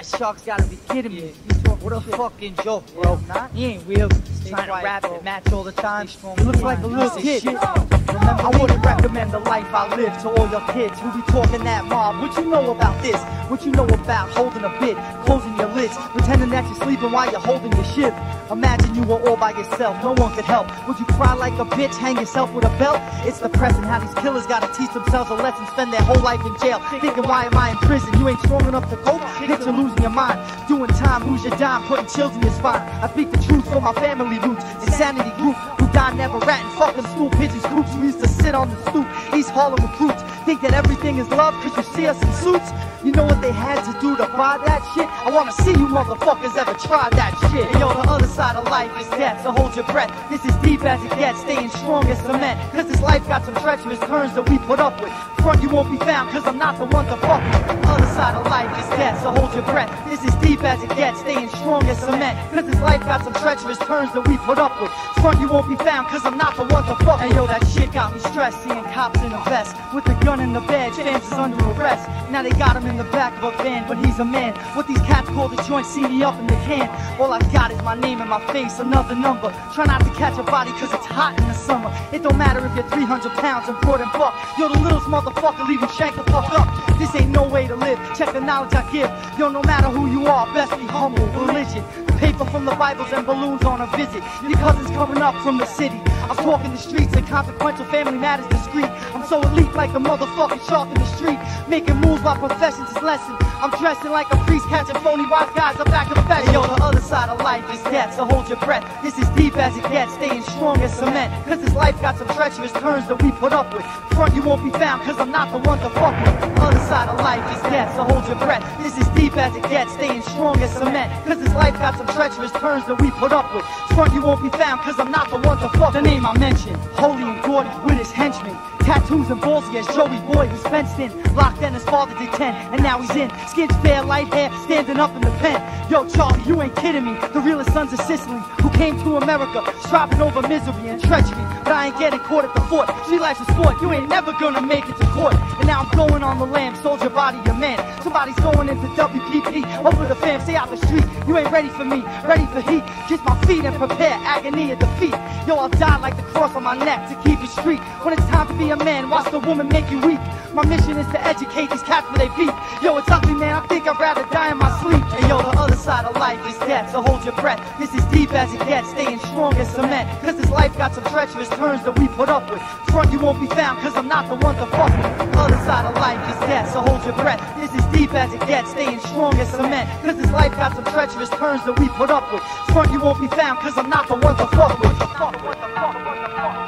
Shark's gotta be kidding me. What a fucking joke, bro. He ain't real. Trying to rap and match all the time. He looks like a little kid. I wouldn't recommend the life I live to all your kids who be talking that mob. What you know about this? What you know about holding a bit, closing your lids, pretending that you're sleeping while you're holding your ship? Imagine you were all by yourself, no one could help. Would you cry like a bitch, hang yourself with a belt? It's depressing how these killers gotta teach themselves a lesson, spend their whole life in jail, thinking why am I in prison? You ain't strong enough to cope, hit you losing your mind. Doing time, lose your dime, putting chills in your spine. I speak the truth for my family roots, insanity group who died never ratting, fucking stool pigeons groups who used to sit on the stoop. East Harlem recruits think that everything is love cause you see us in suits. You know what they had to do to buy that shit? I wanna see you motherfuckers ever try that shit. And yo, the other side of life is death, so hold your breath. This is deep as it gets, staying strong as cement. Cause this life got some treacherous turns that we put up with. Front you won't be found cause I'm not the one to fuck with. The other side of life is death, so hold your breath. This is deep as it gets, staying strong as cement. Cause this life got some treacherous turns that we put up with. Front you won't be found cause I'm not the one to fuck with. And yo, that shit got me stressed, seeing cops in a vest with the gun in the bed, fans is under arrest. Now they got him in the back of a van, but he's a man. What these cats call the joint, see me up in the can. All I got is my name and my face, another number. Try not to catch a body cause it's hot in the summer. It don't matter if you're 300 pounds and broad and buck. Yo, the littlest motherfucker leave you shank the fuck up. This ain't no way to live, check the knowledge I give. Yo, no matter who you are, best be humble, religion. Paper from the Bibles and balloons on a visit. Your cousin's coming up from the city. I'm talking the streets and consequential family matters discreet. I'm so elite like a motherfucking shark in the street. Making moves by profession's lesson. I'm dressing like a priest catching phony wise guys up at confession. Yo, the other side of life is death, so hold your breath. This is deep as it gets, staying strong as cement. Cause this life got some treacherous turns that we put up with. Front you won't be found cause I'm not the one to fuck with. The other side of life is death, so hold your breath. This is deep as it gets, staying strong as cement. Cause this life got some treacherous turns that we put up with. Front you won't be found cause I'm not the one to fuck with. The name I mentioned, Holy and Gordy with his henchmen. Tattoos and ballsy as Joey Boy was fenced in. Locked in, his father did 10, and now he's in. Skin's fair, light hair, standing up in the pen. Yo, Charlie, you ain't kidding me. The realest sons of Sicily, who came to America, striving over misery and treachery. But I ain't getting caught at the fort. Street life's a sport, you ain't never gonna make it to court. And now I'm going on the lam, soldier body your man. Somebody's going into WPP, over the fam, stay out the street. You ain't ready for me, ready for heat. Kiss my feet and prepare agony of defeat. Yo, I'll die like the cross on my neck to keep it street. When it's time to be a man, watch the woman make you weak. My mission is to educate these cats for they beat. Yo, it's ugly, man, I think I'd rather die in my sleep. And yo, the other side of life is death, so hold your breath. This is deep as it gets, staying strong as cement. Cause this life got some treacherous turns that we put up with. Front you won't be found cause I'm not the one to fuck with. The other side of life is death, so hold your breath. This is deep as it gets, staying strong as cement. Cause this life got some treacherous turns that we put up with. Front you won't be found cause I'm not the one to fuck with.